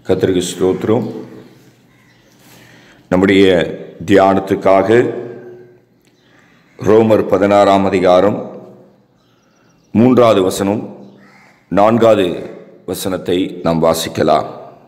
கர்த்தருக்கு ஸ்தோத்திரம். நம்முடைய தியானத்துக்காக ரோமர் 16ஆம் அதிகாரம் 3வது வசனம் 4வது வசனத்தை நாம் வாசிக்கலாம்.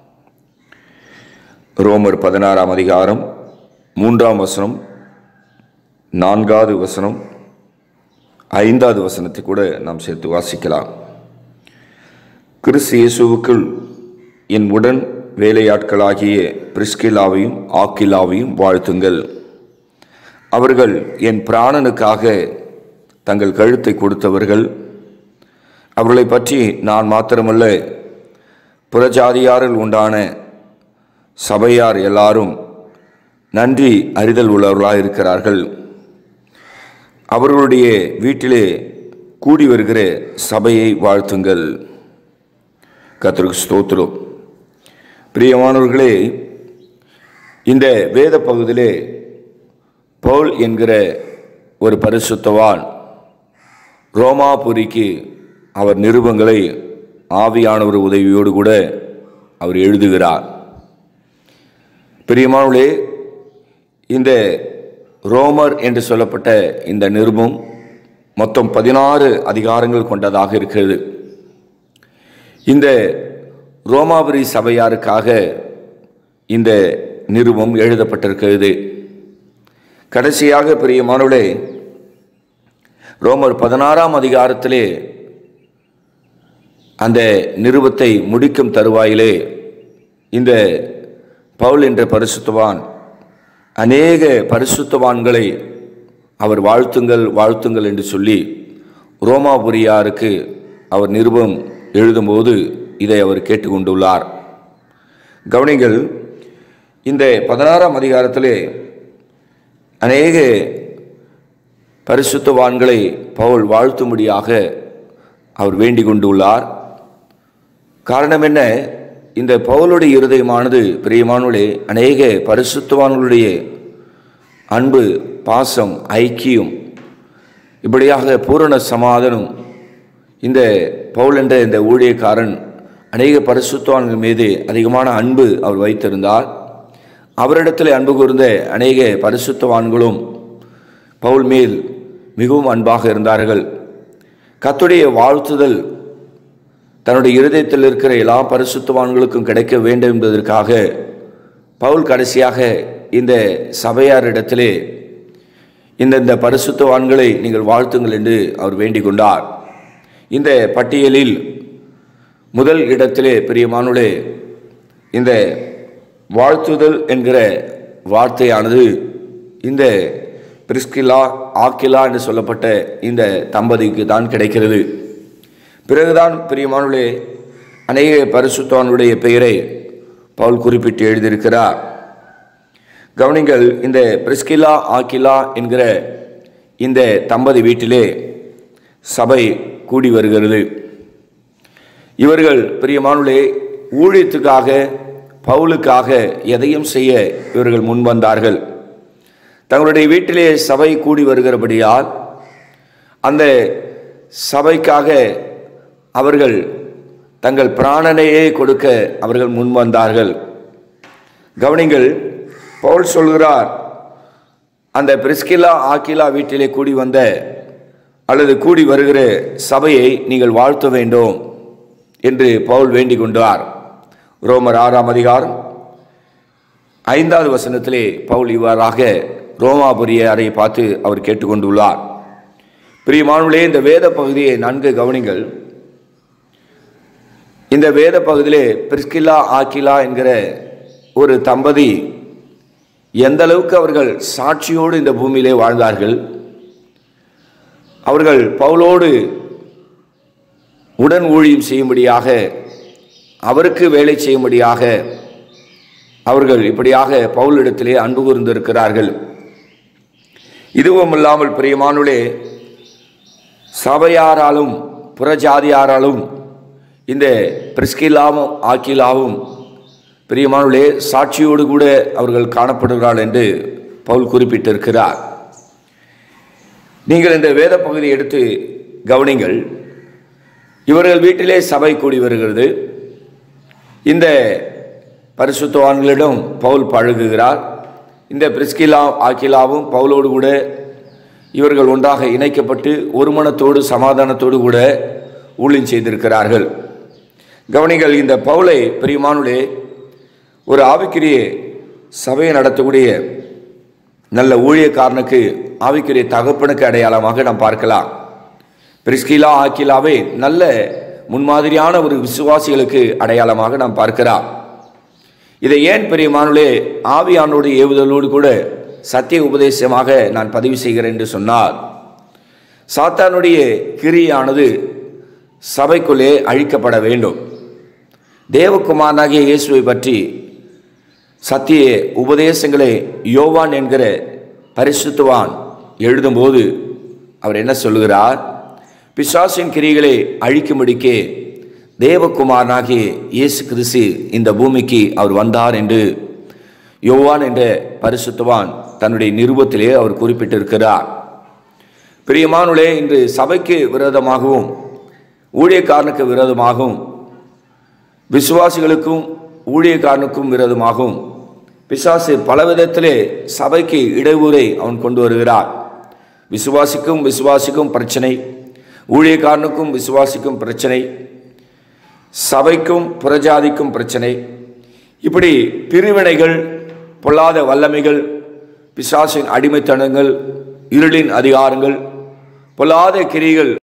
ரோமர் 16ஆம் அதிகாரம் 3ஆம் வசனம் 4வது வசனம் 5வது வசனத்தை கூட நாம் சேர்த்து வாசிக்கலாம். கிறிஸ்து இயேசுவுக்குள் என் உடன் வேலையாட்களாகிய பிரிஸ்கில்லாவையும் ஆக்கிலாவையும் வாழ்த்துங்கள். அவர்கள் என் பிராணனுக்காக தங்கள் கழுத்தை கொடுத்தவர்கள். அவர்களை பற்றி நான் மாத்திரமல்ல, புறஜாதியாரில் உண்டான சபையார் எல்லாரும் நன்றி அறிதல் உள்ளவர்களாக இருக்கிறார்கள். அவர்களுடைய வீட்டிலே கூடி வருகிற சபையை வாழ்த்துங்கள். கர்த்தருக்கு ஸ்தோத்திரம். பிரியமானவர்களே, இந்த வேத பகுதியிலே பவுல் என்கிற ஒரு பரிசுத்தவான் ரோமாபுரிக்கு அவர் நிருபங்களை ஆவியானவர் உதவியோடு கூட அவர் எழுதுகிறார். பிரியமானவர்களே, இந்த ரோமர் என்று சொல்லப்பட்ட இந்த நிருபம் மொத்தம் 16 அதிகாரங்கள் கொண்டதாக இருக்கிறது. இந்த ரோமாபுரி சபையாருக்காக இந்த நிருபம் எழுதப்பட்டிருக்கிறது. கடைசியாக பிரியமானவர்களே, ரோமர் 16ஆம் அதிகாரத்திலே அந்த நிருபத்தை முடிக்கும் தருவாயிலே இந்த பவுல் என்ற பரிசுத்தவான் அநேக பரிசுத்தவான்களை அவர் வாழ்த்துங்கள் வாழ்த்துங்கள் என்று சொல்லி ரோமாபுரியாருக்கு அவர் நிருபம் எழுதும்போது இதை அவர் கேட்டுக்கொண்டுள்ளார். கவனிங்கள், இந்த 16ஆம் அதிகாரத்திலே அநேக பரிசுத்தவான்களை பவுல் வாழ்த்தும்படியாக அவர் வேண்டிக் கொண்டுள்ளார். காரணம் என்ன? இந்த பவுலுடைய இருதயமானது பிரியமானவர்களே அநேக பரிசுத்தவான்களுடைய அன்பு, பாசம், ஐக்கியம், இப்படியாக பூரண சமாதானம். இந்த பவுல் என்ற இந்த ஊழியக்காரன் அநேக பரிசுத்தவான்கள் மீது அதிகமான அன்பு அவர் வைத்திருந்தார். அவரிடத்தில் அன்பு கூர்ந்த அநேக பரிசுத்தவான்களும் பவுல் மேல் மிகவும் அன்பாக இருந்தார்கள். கர்த்தருடைய வாழ்த்துதல் தன்னுடைய இருதயத்தில் இருக்கிற எல்லா பரிசுத்தவான்களுக்கும் கிடைக்க வேண்டும் என்பதற்காக பவுல் கடைசியாக இந்த சபையாரிடத்திலே இந்த பரிசுத்தவான்களை நீங்கள் வாழ்த்துங்கள் என்று அவர் வேண்டிக் கொண்டார். இந்த பட்டியலில் முதல் இடத்திலே பிரியமானவர்களே இந்த வாழ்த்துதல் என்கிற வார்த்தையானது இந்த பிரிஸ்கில்லா ஆக்கிலா என்று சொல்லப்பட்ட இந்த தம்பதிக்கு தான் கிடைக்கிறது. பிறகுதான் பிரியமானவர்களே அநேக பரிசுத்தவான்களுடைய பெயரை பவுல் குறிப்பிட்டு எழுதியிருக்கிறார். கவனிங்கள், இந்த பிரிஸ்கில்லா ஆக்கிலா என்கிற இந்த தம்பதி வீட்டிலே சபை கூடி வருகிறது. இவர்கள் பிரியமானவர்களே ஊழியத்துக்காக பவுலுக்காக எதையும் செய்ய இவர்கள் முன்வந்தார்கள். தங்களுடைய வீட்டிலே சபை கூடி வருகிறபடியால் அந்த சபைக்காக அவர்கள் தங்கள் பிராணனையே கொடுக்க அவர்கள் முன்வந்தார்கள். கவனிங்கள், பவுல் சொல்கிறார், அந்த பிரிஸ்கில்லா ஆக்கிலா வீட்டிலே கூடி வந்த அல்லது கூடி வருகிற சபையை நீங்கள் வாழ்த்த வேண்டும் என்று பவுல் வேண்டிக் கொண்டார். ரோமர் 6ஆம் அதிகாரம் 5வது வசனத்திலே பவுல் இவ்வாறாக ரோமாபுரியாரை பார்த்து அவர் கேட்டுக்கொண்டுள்ளார். பிரியமானவர்களே, இந்த வேத பகுதியை நன்கு கவனிங்கள். இந்த வேத பகுதியிலே பிரிஸ்கில்லா ஆக்கிலா என்கிற ஒரு தம்பதி எந்த அளவுக்கு அவர்கள் சாட்சியோடு இந்த பூமியிலே வாழ்ந்தார்கள். அவர்கள் பவுலோடு உடன் ஊழியம் செய்யும்படியாக, அவருக்கு வேலை செய்யும்படியாக அவர்கள் இப்படியாக பவுலிடத்திலே அன்பு கூர்ந்திருக்கிறார்கள். இதுவும் இல்லாமல் பிரியமானவர்களே, சபையாராலும் புறஜாதியாராலும் இந்த பிரிஸ்கில்லாவும் ஆக்கிலாவும் பிரியமானவர்களே சாட்சியோடு கூட அவர்கள் காணப்படுகிறார்கள் என்று பவுல் குறிப்பிட்டிருக்கிறார். நீங்கள் இந்த வேத பகுதியை எடுத்து கவனிங்கள். இவர்கள் வீட்டிலே சபை கூடி வருகிறது. இந்த பரிசுத்தவான்களிடம் பவுல் பழகுகிறார். இந்த பிரிஸ்கில்லா ஆக்கிலாவும் பவுலோடு கூட இவர்கள் ஒன்றாக இணைக்கப்பட்டு ஒரு மனத்தோடு சமாதானத்தோடு கூட ஊழியம் செய்திருக்கிறார்கள். கவனிகள், இந்த பவுலை பிரியமானுடைய ஒரு ஆவிக்குரிய சபையை நடத்தக்கூடிய நல்ல ஊழியக்காரனுக்கு, ஆவிக்குரிய தகப்பனுக்கு அடையாளமாக நாம் பார்க்கலாம். பிரிஸ்கில்லா ஆக்கிலாவை நல்ல முன்மாதிரியான ஒரு விசுவாசிகளுக்கு அடையாளமாக நாம் பார்க்கிறோம். இதை ஏன் பிரியமானுடைய ஆவியானோடு ஏவுதலோடு கூட சத்திய உபதேசமாக நான் பதிவு செய்கிறேன் என்று சொன்னார், சாத்தானுடைய கிரியானது சபைக்குள்ளே அழிக்கப்பட வேண்டும். தேவகுமாரனாகிய இயேசுவை பற்றி சத்திய உபதேசங்களை யோவான் என்கிற பரிசுத்தவான் எழுதும்போது அவர் என்ன சொல்லுகிறார்? பிசாசின் கிரிகளை அழிக்கும்படிக்கே தேவகுமாரனாகிய இயேசு கிறிஸ்து இந்த பூமிக்கு அவர் வந்தார் என்று யோவான் என்ற பரிசுத்தவான் தன்னுடைய நிருபத்திலே அவர் குறிப்பிட்டிருக்கிறார். பிரியமானுளே, இன்று சபைக்கு விரோதமாகவும் ஊழியக்காரனுக்கு விரோதமாகவும் விசுவாசிகளுக்கும் ஊழியக்காரனுக்கும் விரோதமாகவும் பிசாசு பலவிதத்திலே சபைக்கு இடையூறை அவன் கொண்டு வருகிறார். விசுவாசிக்கும் பிரச்சனை, ஊழியக்காரனுக்கும் விசுவாசிக்கும் பிரச்சனை, சபைக்கும் புறஜாதிக்கும் பிரச்சனை. இப்படி பிரிவினைகள், பொல்லாத வல்லமைகள், பிசாசின் அடிமைத்தனங்கள், இருளின் அதிகாரங்கள், பொல்லாத கிரிகள்